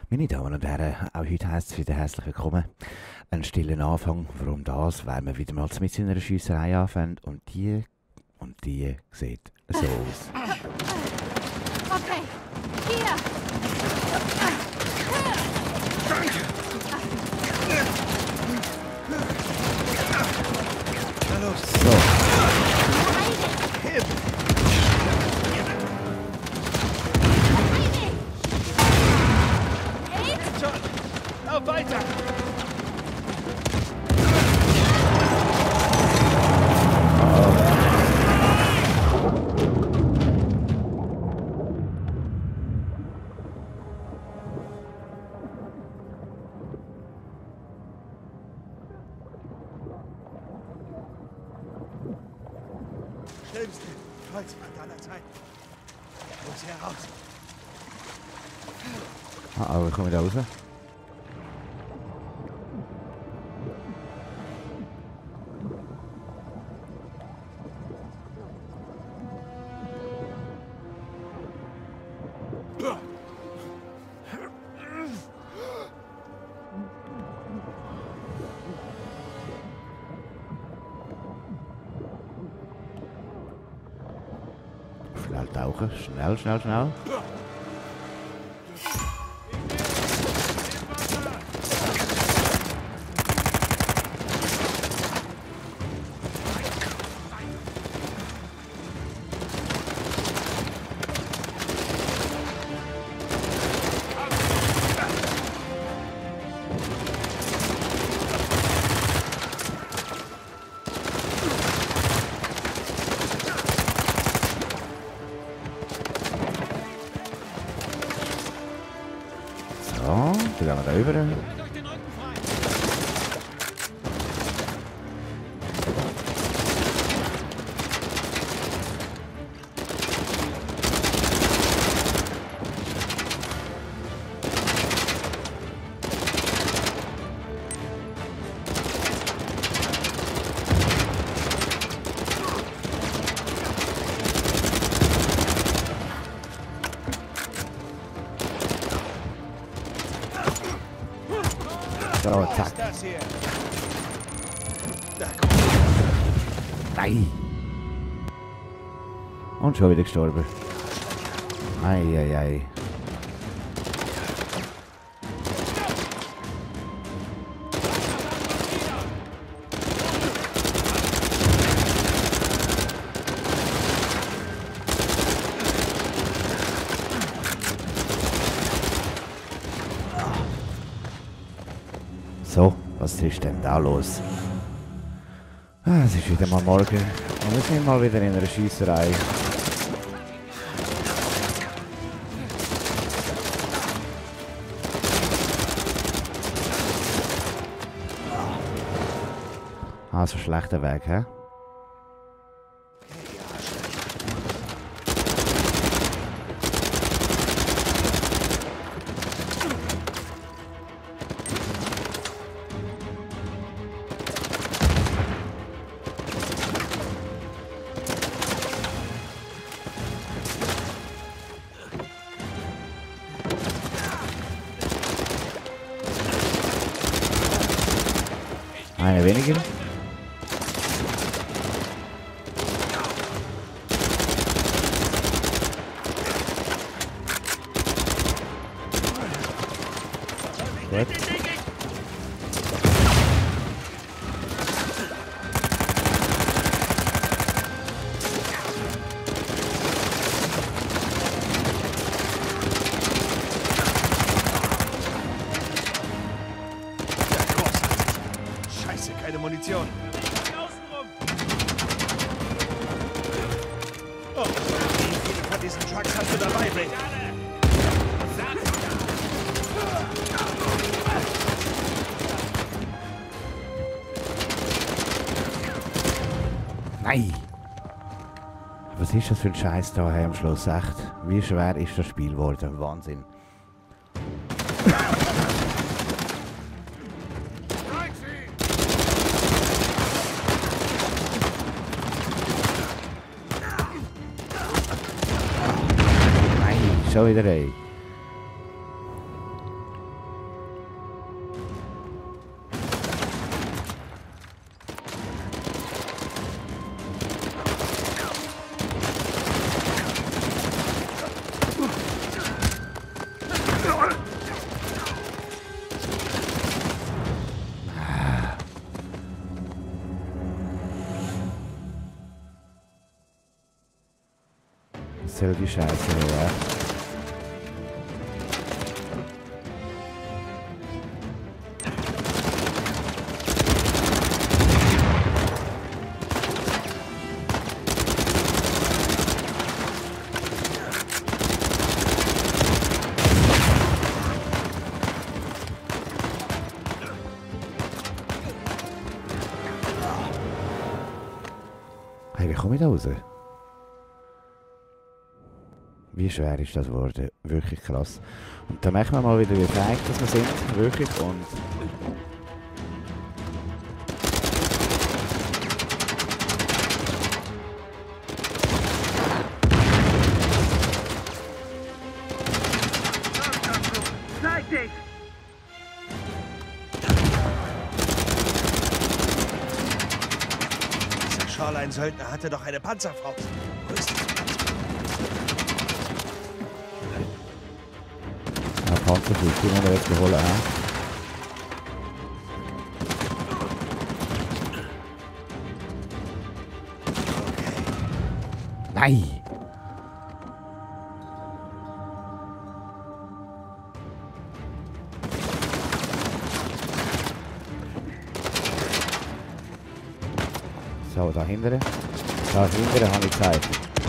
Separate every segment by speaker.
Speaker 1: Meine Damen und Herren, auch heute heisst es wieder herzlich willkommen. Ein stiller Anfang, warum das, weil wir wieder mal mit einer Schiesserei anfangen und die sieht so aus.
Speaker 2: Okay, hier!
Speaker 3: Danke! Na los!
Speaker 1: So,
Speaker 3: Hilf! Schon! Lauf weiter! Schlimmste Kreuzfahrt aller Zeiten. Ich muss hier raus.
Speaker 1: wie komme ich da raus? Schnell tauchen, schnell. So, dann gehen wir da rüber. So,
Speaker 3: Was
Speaker 1: zack.
Speaker 3: ist das hier?
Speaker 1: Nein! Und schon wieder gestorben. Ei. So, was ist denn da los? Es ist wieder mal morgen und wir sind mal wieder in einer Schiesserei. Also schlechter Weg, hä? Eine weniger. Gut.
Speaker 3: Scheiße, keine Munition. Oh, wie viele von diesen Trucks hast du dabei, Rick?
Speaker 1: Nein! Was ist das für ein Scheiß da am Schluss? Echt? Wie schwer ist das Spiel geworden? Wahnsinn. Nein, schon wieder ey. soll die Scheiße her? Hey, wie komme ich da raus? Wie schwer ist das geworden? Wirklich krass. Und da merkt man mal wieder, wie feig dass wir sind. Wirklich. Und
Speaker 3: Zeig dich! Dieser Shoreline-Söldner hatte doch eine Panzerfaust. Wo ist die?
Speaker 1: Panzerflug, die wir jetzt geholt haben. Nein! So, da hinten. Da hinten habe ich Zeit.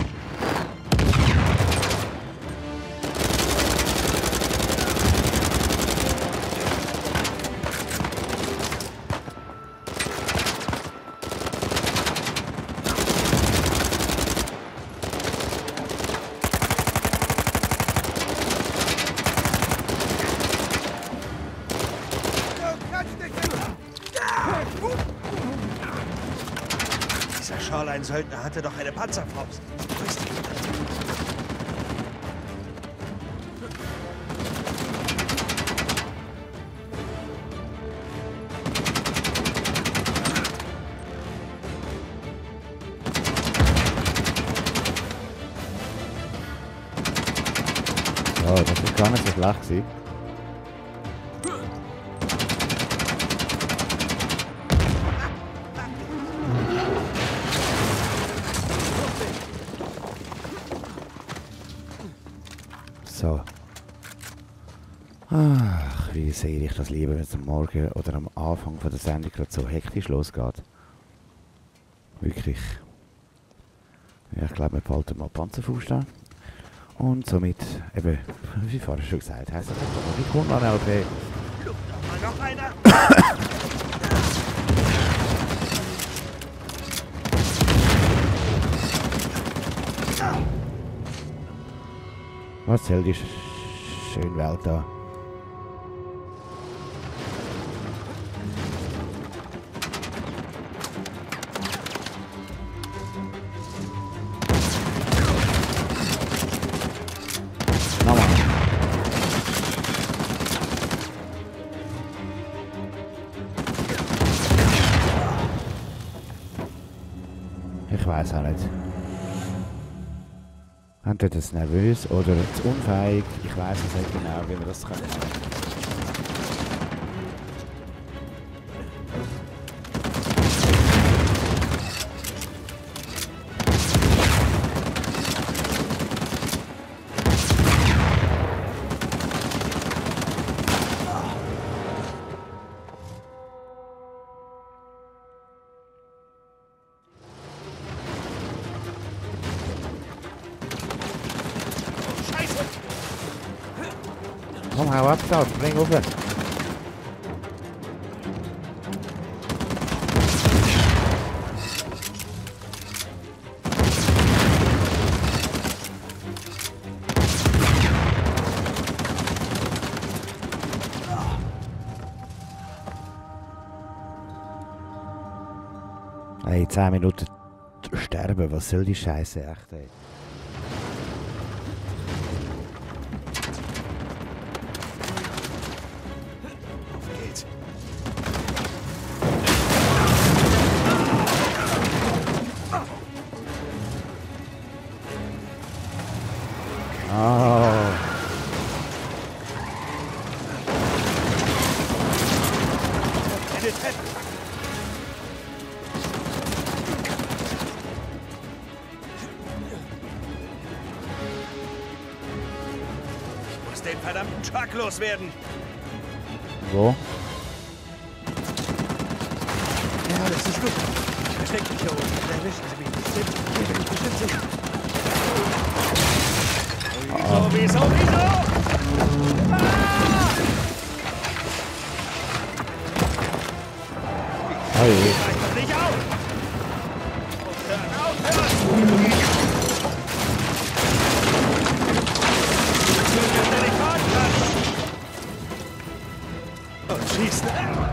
Speaker 3: Dieser Shoreline-Söldner hatte doch eine Panzerfaust. Wo ist die?
Speaker 1: Oh, das ist gar nicht so schlecht gewesen. So. Ach, wie sehe ich das lieber, wenn es am Morgen oder am Anfang von der Sendung gerade so hektisch losgeht. Wirklich. Ja, ich glaube, wir behalten mal Panzerfaust an. Und somit, eben, wie vorher schon gesagt, heisst das einfach, wie kommt man LP?
Speaker 3: Noch einer!
Speaker 1: Was soll die schöne Welt da? Nochmal. Ich weiß auch nicht. Entweder das nervös oder zu unfähig. Ich weiß es nicht genau, wie man das kann. Komm, hau ab da, spring auf. Hey, 10 Minuten sterben, was soll die Scheiße echt, ey? Oh.
Speaker 3: Eine Treppe! muss den verdammten Truck loswerden.
Speaker 1: Wo?
Speaker 3: Ja, das ist gut. Ich verstecke mich hier oben. Da erwischen Sie mich nicht. Hier bin ich bestimmt sicher. Wieso?
Speaker 1: Oh je.
Speaker 3: Reicht doch nicht auf! Und schießen.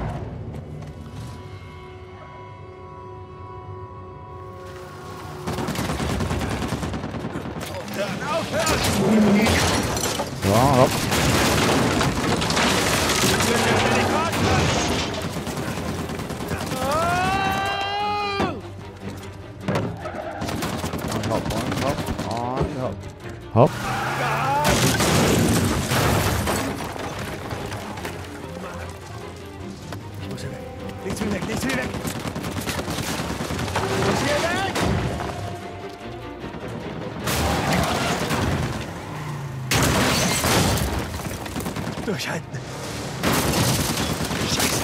Speaker 3: Aufhören!
Speaker 1: So, hopp. Hopp.
Speaker 3: Ich muss hier weg. Nichts wie weg, nichts wie weg. Ich muss hier weg. Durchhalten. Scheiße.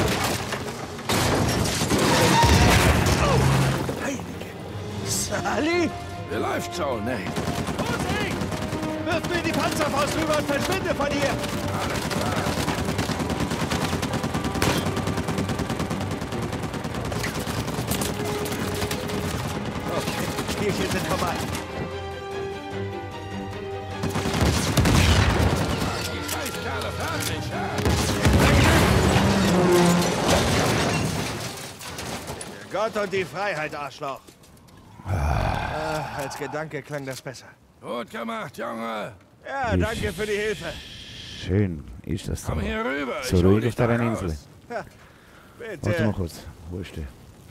Speaker 3: Oh, Heilige. Sally?
Speaker 4: Wie läuft's so, Nate?
Speaker 3: Musik! Wirf mir die Panzerfaust rüber und verschwinde von hier! Okay, Spielchen sind vorbei.
Speaker 4: Die Scheißkerle fertig, ja?
Speaker 3: Gott und die Freiheit, Arschloch. Als Gedanke klang das besser.
Speaker 4: Gut gemacht, Junge.
Speaker 3: Ja, danke für die Hilfe.
Speaker 1: Schön ist das so.
Speaker 4: Komm hier rüber.
Speaker 1: So
Speaker 4: ich hol
Speaker 1: ruhig
Speaker 4: dich
Speaker 1: auf dieser
Speaker 4: da
Speaker 1: Insel.
Speaker 4: raus.
Speaker 3: Ja,
Speaker 1: Warte mal
Speaker 3: bitte.
Speaker 1: kurz. Wo ist der?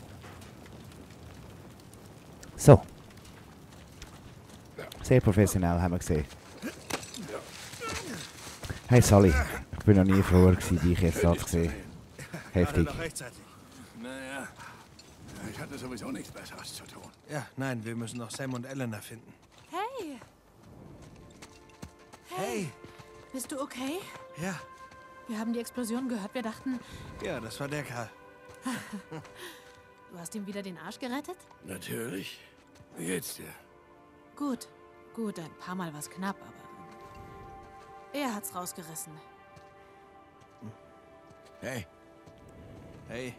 Speaker 1: So. Sehr professionell, haben wir gesehen. Hey Sally, ich bin noch nie froher gewesen, dich jetzt da zu sehen.
Speaker 3: Gerade
Speaker 1: Heftig.
Speaker 3: noch rechtzeitig.
Speaker 4: Naja, ich hatte sowieso nichts Besseres zu tun.
Speaker 3: Ja, nein, wir müssen noch Sam und Elena finden.
Speaker 2: Hey,
Speaker 3: Hey!
Speaker 2: bist du okay?
Speaker 3: Ja,
Speaker 2: Wir haben die Explosion gehört. Wir dachten,
Speaker 3: ja, das war der Kerl.
Speaker 2: du hast ihm wieder den Arsch gerettet?
Speaker 4: Natürlich. Wie geht's dir?
Speaker 2: Gut, gut, ein paar Mal war es knapp, aber er hat's rausgerissen.
Speaker 5: Hey.
Speaker 3: Hey,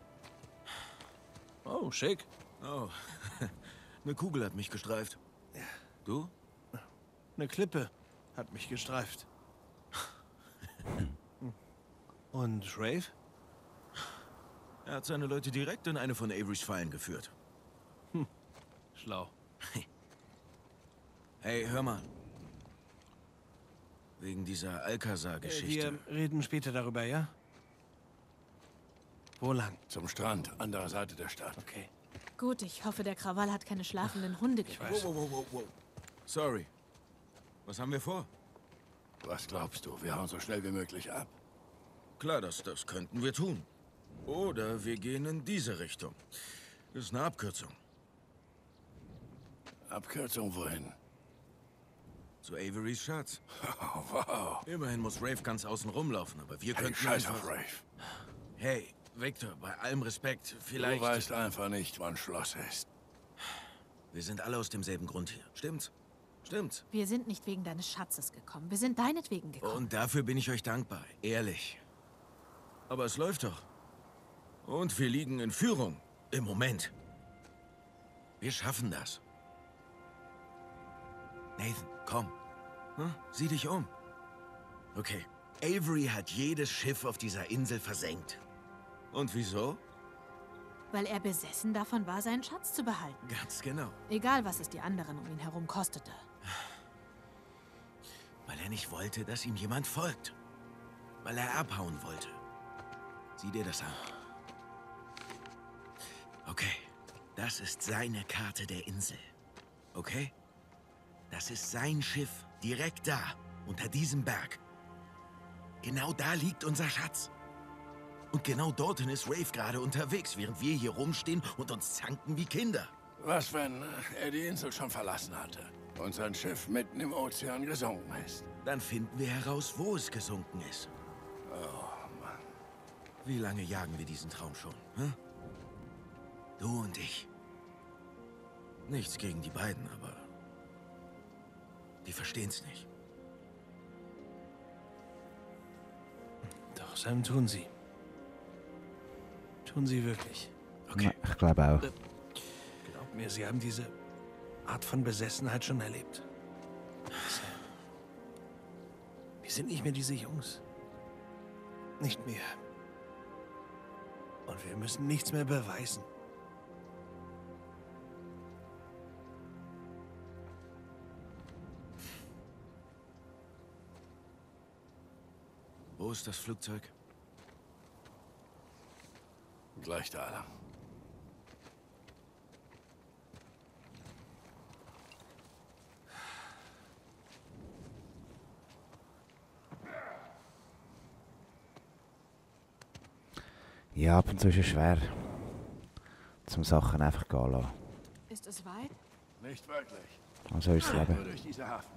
Speaker 5: Oh, schick. Oh. Eine Kugel hat mich gestreift. Du?
Speaker 3: eine Klippe hat mich gestreift. Und Rave?
Speaker 5: Er hat seine Leute direkt in eine von Averys Fallen geführt.
Speaker 3: Schlau.
Speaker 5: Hey, hör mal. Wegen dieser Alcazar-Geschichte.
Speaker 3: Wir reden später darüber, ja? Wo lang?
Speaker 4: Zum Strand, andere Seite der Stadt.
Speaker 3: Okay.
Speaker 2: Gut, ich hoffe, der Krawall hat keine schlafenden Hunde getötet.
Speaker 5: Wow. Sorry. Was haben wir vor?
Speaker 4: Was glaubst du? Wir hauen so schnell wie möglich ab.
Speaker 5: Klar, das könnten wir tun. Oder wir gehen in diese Richtung. Das ist eine Abkürzung.
Speaker 4: Abkürzung wohin?
Speaker 5: Zu Averys Schatz.
Speaker 4: Oh, wow.
Speaker 5: Immerhin muss Rave ganz außen rumlaufen, aber wir
Speaker 4: Hey,
Speaker 5: könnten
Speaker 4: scheiß
Speaker 5: einfach...
Speaker 4: auf Rave.
Speaker 5: Hey, Victor, bei allem Respekt, vielleicht...
Speaker 4: Du weißt einfach nicht, wann Schluss ist.
Speaker 5: Wir sind alle aus demselben Grund hier. Stimmt's? Stimmt's.
Speaker 2: Wir sind nicht wegen deines Schatzes gekommen. Wir sind deinetwegen gekommen.
Speaker 5: Und dafür bin ich euch dankbar. Ehrlich. Aber es läuft doch. Und wir liegen in Führung. Im Moment. Wir schaffen das. Nathan, komm. Hm? Sieh dich um. Okay. Avery hat jedes Schiff auf dieser Insel versenkt. Und wieso?
Speaker 2: Weil er besessen davon war, seinen Schatz zu behalten.
Speaker 5: Ganz genau.
Speaker 2: Egal, was es die anderen um ihn herum kostete.
Speaker 5: Weil er nicht wollte, dass ihm jemand folgt. Weil er abhauen wollte. Sieh dir das an. Okay, das ist seine Karte der Insel. Okay? Das ist sein Schiff, direkt da, unter diesem Berg. Genau da liegt unser Schatz. Und genau dorthin ist Rave gerade unterwegs, während wir hier rumstehen und uns zanken wie Kinder.
Speaker 4: Was, wenn er die Insel schon verlassen hatte? und sein Schiff mitten im Ozean gesunken ist.
Speaker 5: Dann finden wir heraus, wo es gesunken ist.
Speaker 4: Oh, Mann.
Speaker 5: Wie lange jagen wir diesen Traum schon? Hm? Du und ich. Nichts gegen die beiden, aber die verstehen's nicht.
Speaker 3: Doch, Sam, tun sie. Tun sie wirklich.
Speaker 1: Ja, ich glaube auch.
Speaker 3: Glaub mir, sie haben diese Art von Besessenheit schon erlebt. Sam, wir sind nicht mehr diese Jungs. Nicht mehr. Und wir müssen nichts mehr beweisen.
Speaker 5: Wo ist das Flugzeug?
Speaker 4: Gleich da lang.
Speaker 1: Ja, ab und zu ist es schwer, zum Sachen einfach gehen lassen.
Speaker 2: Ist es weit?
Speaker 4: Nicht wirklich.
Speaker 1: Also ist das
Speaker 4: Nur
Speaker 1: Leben.
Speaker 4: durch diese Hafen.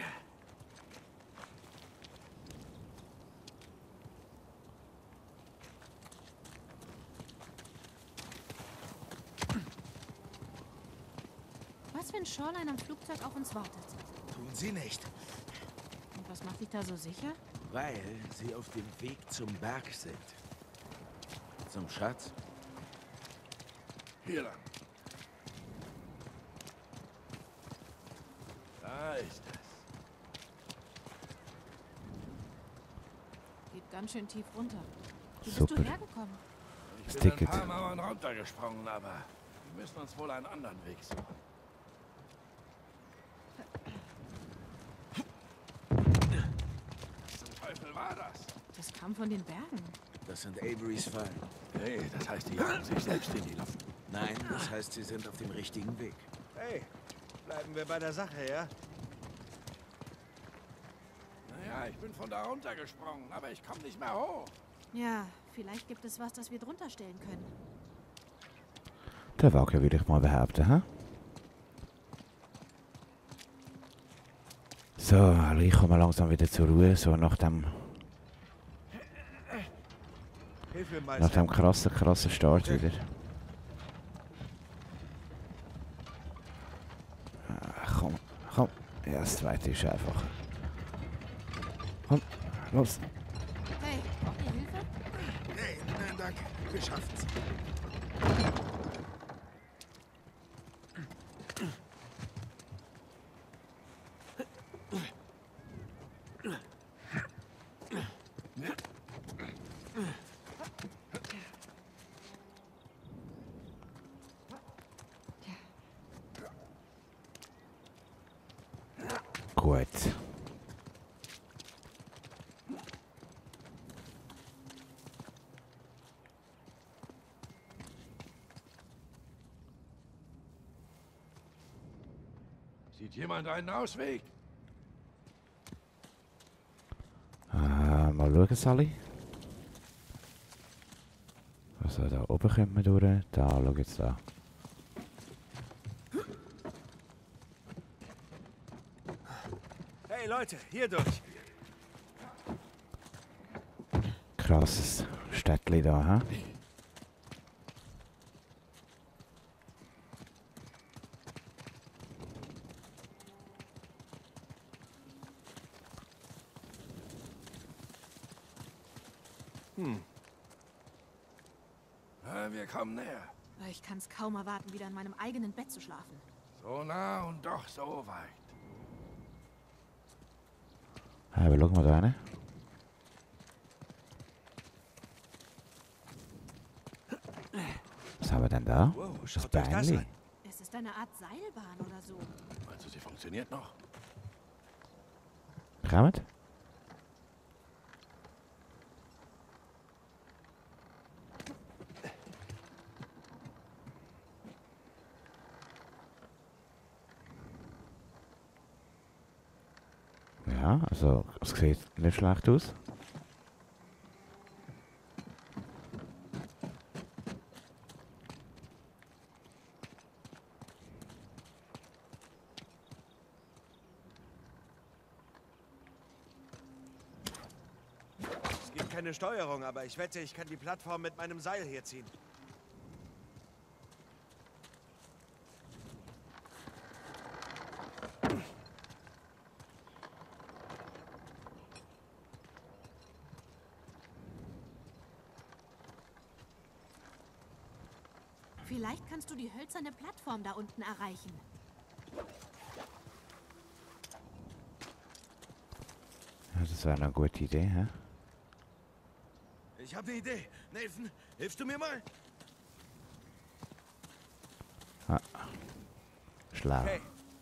Speaker 2: Was, wenn Shoreline am Flugzeug auf uns wartet?
Speaker 5: Tun sie nicht.
Speaker 2: Und was macht dich da so sicher?
Speaker 5: Weil sie auf dem Weg zum Berg sind. Zum Schatz?
Speaker 4: Hier lang. Da ist es.
Speaker 2: Geht ganz schön tief runter. Wie bist
Speaker 1: Super.
Speaker 2: du hergekommen?
Speaker 4: Ich
Speaker 1: Das
Speaker 4: bin
Speaker 1: Ticket.
Speaker 4: ein paar Mauern runtergesprungen, aber wir müssen uns wohl einen anderen Weg suchen. Was zum Teufel war das?
Speaker 2: Das kam von den Bergen.
Speaker 5: Das sind Averys Fallen.
Speaker 4: Hey, das heißt, die jagen sich selbst in die Luft.
Speaker 5: Nein, das heißt, sie sind auf dem richtigen Weg.
Speaker 3: Hey, bleiben wir bei der Sache, ja?
Speaker 4: Naja, ich bin von da runtergesprungen, aber ich komme nicht mehr hoch.
Speaker 2: Ja, vielleicht gibt es was, das wir drunter stellen können.
Speaker 1: Der Wagen würde ich mal behaupten, hä? So, also ich komme langsam wieder zur Ruhe, so nach dem
Speaker 3: Hilf mir mal,
Speaker 1: Nach dem
Speaker 3: Sam.
Speaker 1: krassen Start wieder. Komm. Ja, das zweite ist einfach. Komm, los.
Speaker 2: Hey, braucht ihr Hilfe?
Speaker 5: Hey, nein, danke. Geschafft.
Speaker 1: Gut.
Speaker 4: Sieht jemand einen Ausweg?
Speaker 1: Mal schauen, Sally. Also da oben kommt man durch. Da, schau jetzt da.
Speaker 3: Hey Leute, hier durch.
Speaker 1: Krasses Städtli da, hä?
Speaker 4: Wir kommen näher.
Speaker 2: Ich kann es kaum erwarten, wieder in meinem eigenen Bett zu schlafen.
Speaker 4: So nah und doch so weit.
Speaker 1: Aber schau mal da rein. Was haben wir denn da?
Speaker 3: Wow,
Speaker 1: Das
Speaker 3: schaut euch das
Speaker 1: Bähnli.
Speaker 3: an.
Speaker 2: Es ist eine Art Seilbahn oder so.
Speaker 4: Meinst du, sie funktioniert noch?
Speaker 1: Kommt? Ja, also es sieht nicht schlecht aus.
Speaker 3: keine Steuerung, aber ich wette, ich kann die Plattform mit meinem Seil hier ziehen.
Speaker 2: Vielleicht kannst du die hölzerne Plattform da unten erreichen.
Speaker 1: Ja, das wäre eine gute Idee, hä?
Speaker 5: Ich habe eine Idee. Nathan, hilfst du mir mal?
Speaker 1: Schlau.
Speaker 3: Okay.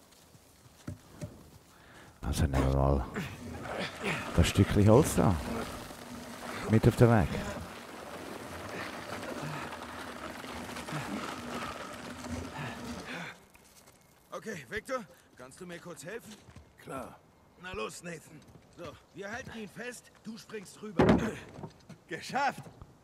Speaker 1: Also nehmen wir mal das Stückchen Holz da. Mit auf den Weg.
Speaker 5: Okay, Victor, kannst du mir kurz helfen?
Speaker 4: Klar.
Speaker 5: Na los, Nathan. So, wir halten ihn fest, du springst rüber.
Speaker 3: Geschafft!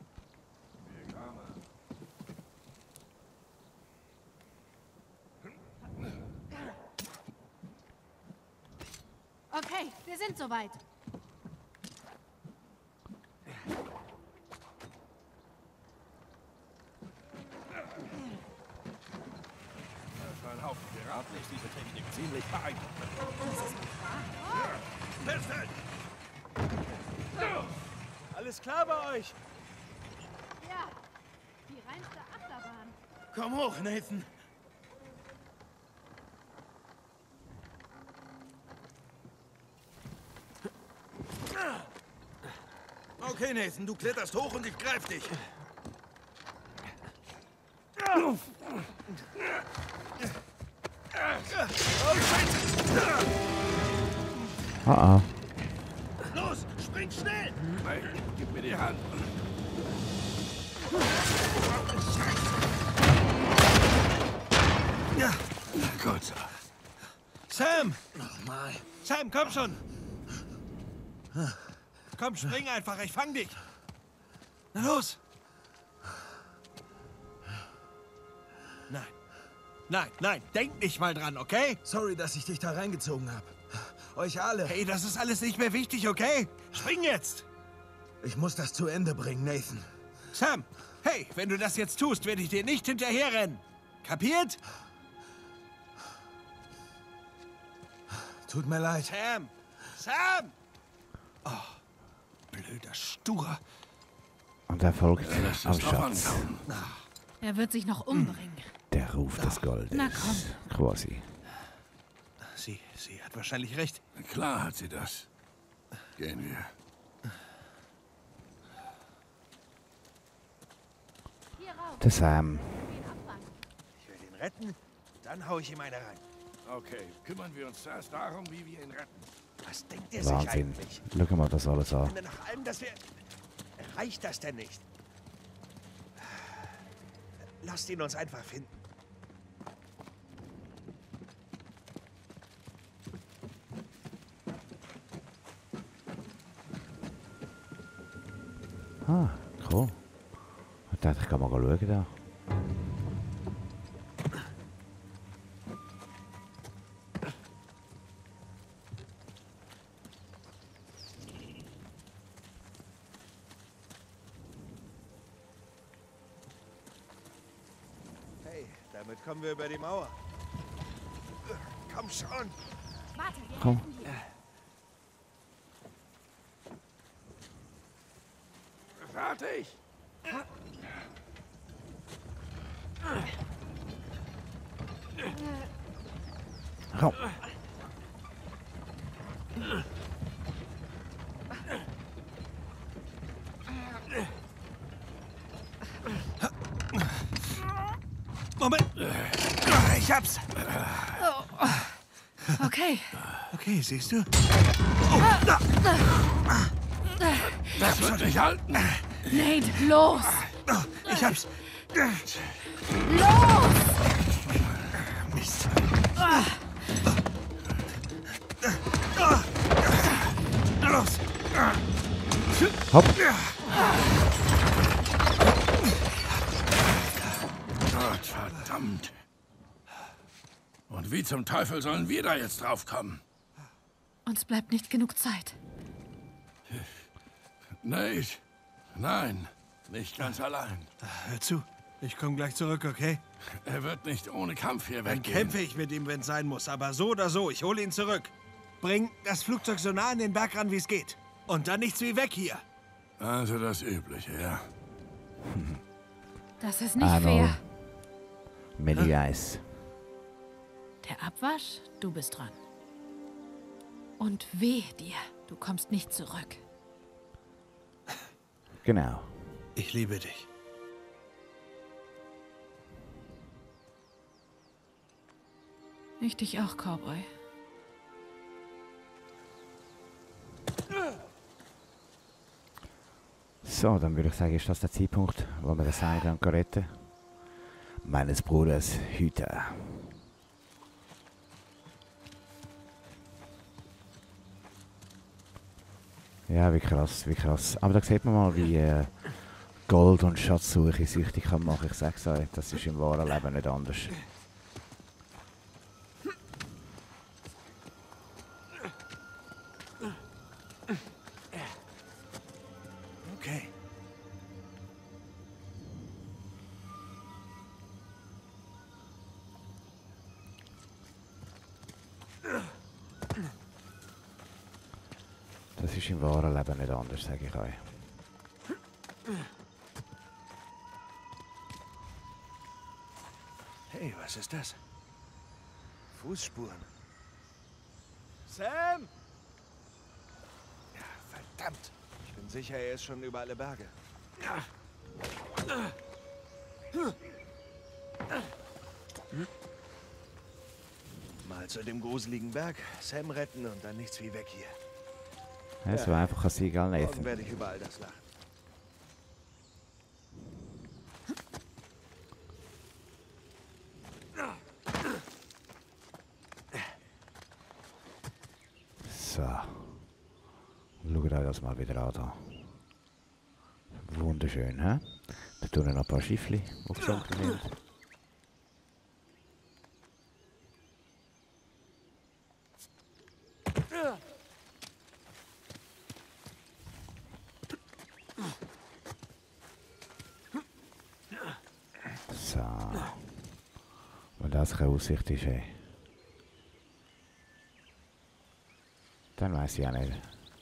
Speaker 2: Okay, wir sind soweit.
Speaker 4: Für einen Haufen Piraten ist diese Technik ziemlich beeindruckend.
Speaker 5: Festhalten!
Speaker 3: Alles klar bei euch?
Speaker 2: Ja, die reinste Achterbahn.
Speaker 5: Komm hoch, Nathan. Okay, Nathan, du kletterst hoch und ich greif dich.
Speaker 1: Ah,
Speaker 5: Los, spring schnell!
Speaker 4: Hey, gib mir die Hand.
Speaker 3: Ja.
Speaker 4: Gut so.
Speaker 3: Sam!
Speaker 5: Nochmal.
Speaker 3: Sam, komm schon! Komm, spring einfach, ich fang dich! Na los! Nein. Nein, nein, denk nicht mal dran, okay?
Speaker 5: Sorry, dass ich dich da reingezogen habe. Euch alle.
Speaker 3: Hey, das ist alles nicht mehr wichtig, okay? Spring jetzt!
Speaker 5: Ich muss das zu Ende bringen, Nathan.
Speaker 3: Sam! Hey, wenn du das jetzt tust, werde ich dir nicht hinterherrennen. Kapiert?
Speaker 5: Tut mir leid.
Speaker 3: Sam! Sam! Oh, blöder Stur.
Speaker 1: und er folgt
Speaker 4: Lass
Speaker 1: am
Speaker 4: es doch
Speaker 1: Schatz.
Speaker 4: anschauen.
Speaker 2: Er wird sich noch umbringen.
Speaker 1: Der Ruf des Goldes.
Speaker 2: Na komm.
Speaker 1: Quasi.
Speaker 3: Sie hat wahrscheinlich recht.
Speaker 4: Klar hat sie das. Gehen wir.
Speaker 2: Hier rauf.
Speaker 1: Der Sam.
Speaker 2: Den abfangen.
Speaker 3: Ich will ihn retten, dann hau ich ihm eine rein.
Speaker 4: Okay, kümmern wir uns zuerst darum, wie wir ihn retten.
Speaker 3: Was denkt ihr sich
Speaker 1: Wahnsinn.
Speaker 3: eigentlich?
Speaker 1: Schau mal das alles an.
Speaker 3: Nach allem, dass wir... Reicht das denn nicht? Lasst ihn uns einfach finden.
Speaker 1: Ah, cool. Ich dachte, ich kann mal schauen da.
Speaker 3: Hey, damit kommen wir über die Mauer. Komm schon!
Speaker 2: Warte, wir
Speaker 1: Komm.
Speaker 2: helfen dir.
Speaker 4: Fertig!
Speaker 1: Komm.
Speaker 3: Moment! Ich hab's!
Speaker 2: Okay.
Speaker 3: Okay, siehst du?
Speaker 4: Das wird nicht halten.
Speaker 2: Nate, los!
Speaker 3: Ich hab's!
Speaker 2: Los!
Speaker 3: Mist! Los!
Speaker 1: Hopp.
Speaker 4: Gott verdammt. Und wie zum Teufel sollen wir da jetzt drauf kommen?
Speaker 2: Uns bleibt nicht genug Zeit.
Speaker 4: Nate, nein, nicht ganz allein.
Speaker 3: Hör zu, ich komme gleich zurück, okay?
Speaker 4: Er wird nicht ohne Kampf hier
Speaker 3: Dann
Speaker 4: weggehen.
Speaker 3: kämpfe ich mit ihm, wenn es sein muss. Aber so oder so, ich hole ihn zurück. Bring das Flugzeug so nah an den Berg ran, wie es geht. Und dann nichts wie weg hier.
Speaker 4: Also das Übliche, ja.
Speaker 2: Das ist nicht fair.
Speaker 1: Menü Eis.
Speaker 2: Der Abwasch, du bist dran. Und weh dir, du kommst nicht zurück.
Speaker 1: Genau.
Speaker 3: Ich liebe dich.
Speaker 2: Ich dich auch, Cowboy.
Speaker 1: So, dann würde ich sagen, ist das der Zeitpunkt, wo wir das Seil dann retten. Meines Bruders Hüter. Ja, wie krass, wie krass. Aber da sieht man mal, wie Gold- und Schatzsuche süchtig kann machen. Ich sag's euch, das ist im wahren Leben nicht anders.
Speaker 3: Okay.
Speaker 1: Das ist im wahren Leben nicht anders, sage ich euch.
Speaker 3: Hey, was ist das? Fußspuren. Sam! Ja, verdammt. Ich bin sicher, er ist schon über alle Berge. Mal zu dem gruseligen Berg, Sam retten und dann nichts wie weg hier.
Speaker 1: Ja, so einfach kann es egal
Speaker 3: Morgen
Speaker 1: Nathan.
Speaker 3: werde ich über all das lachen.
Speaker 1: So. Schaut euch das mal wieder an. Da. Wunderschön, hä? Da tun wir noch ein paar Schiffli aufgesunken sind. So. Wenn das keine Aussicht ist, ey. Dann weiß ich auch nicht.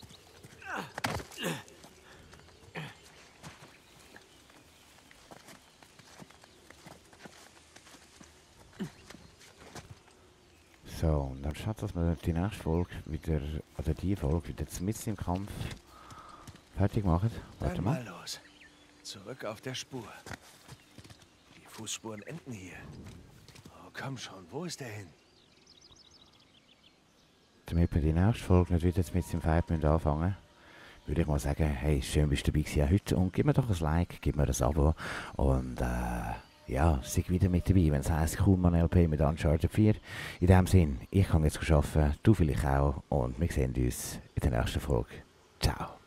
Speaker 1: So, und dann schaut, dass wir die nächste Folge wieder, oder die Folge wieder mitten im Kampf fertig machen. Warte
Speaker 3: Dann
Speaker 1: mal.
Speaker 3: mal los. Zurück auf der Spur. Die Fußspuren enden hier. Oh, komm schon, wo ist der hin?
Speaker 1: Damit wir die nächste Folge nicht wieder mit dem Fight anfangen, würde ich mal sagen, hey, schön bist du dabei gewesen heute und gib mir doch ein Like, gib mir ein Abo und ja, sei wieder mit dabei, wenn es heisst Kuhlmann LP mit Uncharted 4. In dem Sinn, ich kann jetzt arbeiten, du vielleicht auch und wir sehen uns in der nächsten Folge. Ciao.